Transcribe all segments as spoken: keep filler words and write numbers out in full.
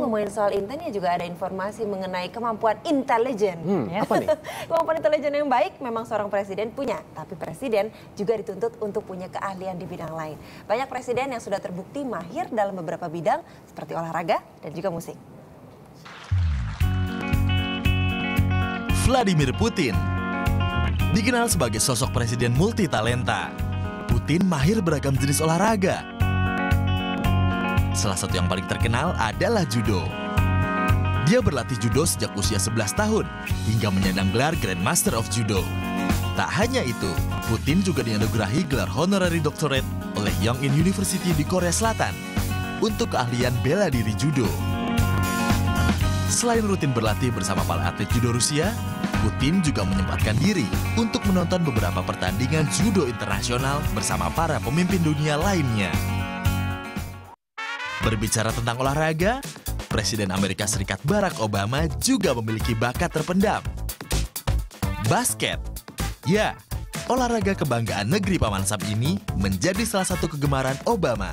ngomongin soal Intan ya juga ada informasi mengenai kemampuan intelijen. Hmm, ya. apa nih? Kemampuan intelijen yang baik memang seorang presiden punya, tapi presiden juga dituntut untuk punya keahlian di bidang lain. Banyak presiden yang sudah terbukti mahir dalam beberapa bidang seperti olahraga dan juga musik. Vladimir Putin dikenal sebagai sosok presiden multitalenta. Putin mahir beragam jenis olahraga. Salah satu yang paling terkenal adalah judo. Dia berlatih judo sejak usia sebelas tahun hingga menyandang gelar Grandmaster of Judo. Tak hanya itu, Putin juga dianugerahi gelar honorary doctorate oleh Yongin University di Korea Selatan untuk keahlian bela diri judo. Selain rutin berlatih bersama para atlet judo Rusia, Putin juga menyempatkan diri untuk menonton beberapa pertandingan judo internasional bersama para pemimpin dunia lainnya. Berbicara tentang olahraga, Presiden Amerika Serikat Barack Obama juga memiliki bakat terpendam. Basket. Ya, olahraga kebanggaan negeri Paman Sam ini menjadi salah satu kegemaran Obama.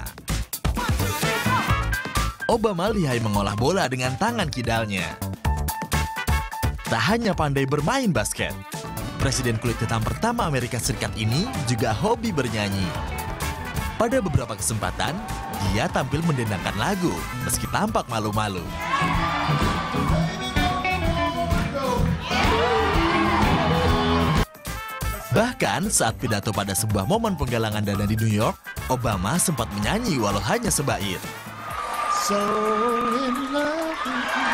Obama lihai mengolah bola dengan tangan kidalnya. Tak hanya pandai bermain basket, Presiden kulit hitam pertama Amerika Serikat ini juga hobi bernyanyi. Pada beberapa kesempatan, dia tampil mendendangkan lagu meski tampak malu-malu. Bahkan saat pidato pada sebuah momen penggalangan dana di New York, Obama sempat menyanyi walau hanya sebair. So in love with you.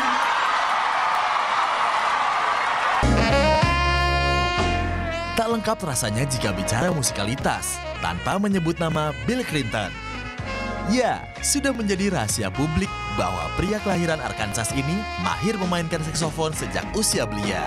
Tak lengkap rasanya jika bicara musikalitas tanpa menyebut nama Bill Clinton. Ya, sudah menjadi rahasia publik bahwa pria kelahiran Arkansas ini mahir memainkan saksofon sejak usia belia.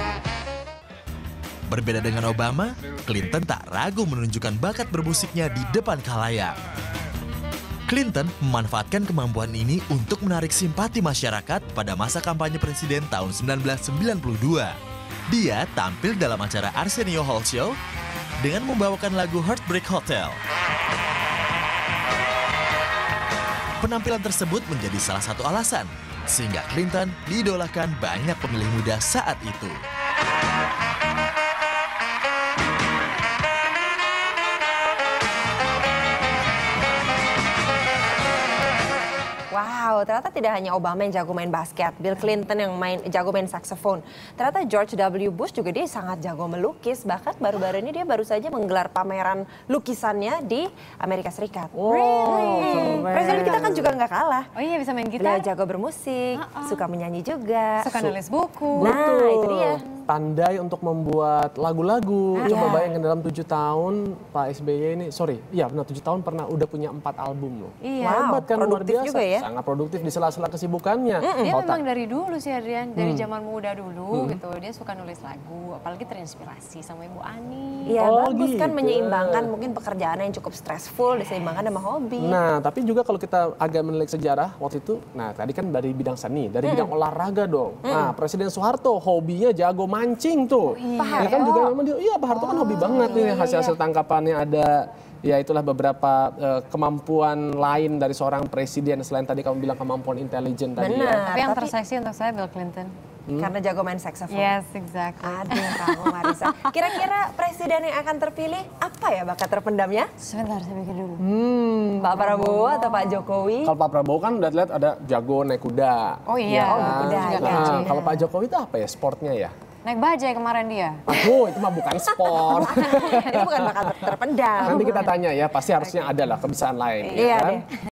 Berbeda dengan Obama, Clinton tak ragu menunjukkan bakat bermusiknya di depan khalayak. Clinton memanfaatkan kemampuan ini untuk menarik simpati masyarakat pada masa kampanye presiden tahun sembilan belas sembilan puluh dua. Dia tampil dalam acara Arsenio Hall Show dengan membawakan lagu Heartbreak Hotel. Penampilan tersebut menjadi salah satu alasan sehingga Clinton diidolakan banyak pemilih muda saat itu. Wow, ternyata tidak hanya Obama yang jago main basket, Bill Clinton yang main jago main saksofon. Ternyata George W. Bush juga dia sangat jago melukis. Bahkan baru-baru ini dia baru saja menggelar pameran lukisannya di Amerika Serikat. Wow, hmm. Presiden kita kan juga nggak kalah. Oh iya, bisa main gitar. Dia jago bermusik, uh -uh. suka menyanyi juga. Suka nulis buku. Nah, betul. itu dia. Pandai untuk membuat lagu-lagu. Ah, Coba iya. bayangin dalam tujuh tahun Pak S B Y ini, sorry, iya benar tujuh tahun pernah udah punya empat album loh. Iya. Hebat kan, luar produktif biasa. juga ya. Sangat produktif di sela-sela kesibukannya. Mm -mm. Dia Otak. memang dari dulu sih Adrian, dari Hmm. zaman muda dulu Hmm. gitu. Dia suka nulis lagu, apalagi terinspirasi sama Ibu Ani. Iya, Oh, bagus kan gitu. menyeimbangkan mungkin pekerjaan yang cukup stressful diseimbangkan sama hobi. Nah, tapi juga kalau kita agak menilik sejarah waktu itu, nah tadi kan dari bidang seni, dari Mm. bidang olahraga dong. Mm. Nah, Presiden Soeharto hobinya jago mancing tuh. Pak Ya kan Harto. juga memang dia, iya Pak Harto kan hobi banget nih, iya, hasil-hasil iya. tangkapannya ada. Ya itulah beberapa uh, kemampuan lain dari seorang presiden selain tadi kamu bilang kemampuan intelijen tadi Benar. ya. Tapi yang Tapi- terseksi untuk saya Bill Clinton. Karena jago main saksofon. Yes, exactly. Aduh kamu Marisa. Kira-kira presiden yang akan terpilih apa ya bakat terpendamnya? Sebentar, saya pikir dulu. Hmm. Pak Prabowo atau Pak Jokowi? Kalau Pak Prabowo kan udah lihat ada jago naik kuda. Oh iya, Oh, kan? kuda, juga iya. Nah, kecil. kalau Pak Jokowi itu apa ya sportnya ya? Naik bajai kemarin dia. Aduh, itu mah bukan sport. Itu bukan bakat terpendam. Nanti kita tanya ya, pasti harusnya ada lah kebiasaan lain. Iya kan? deh.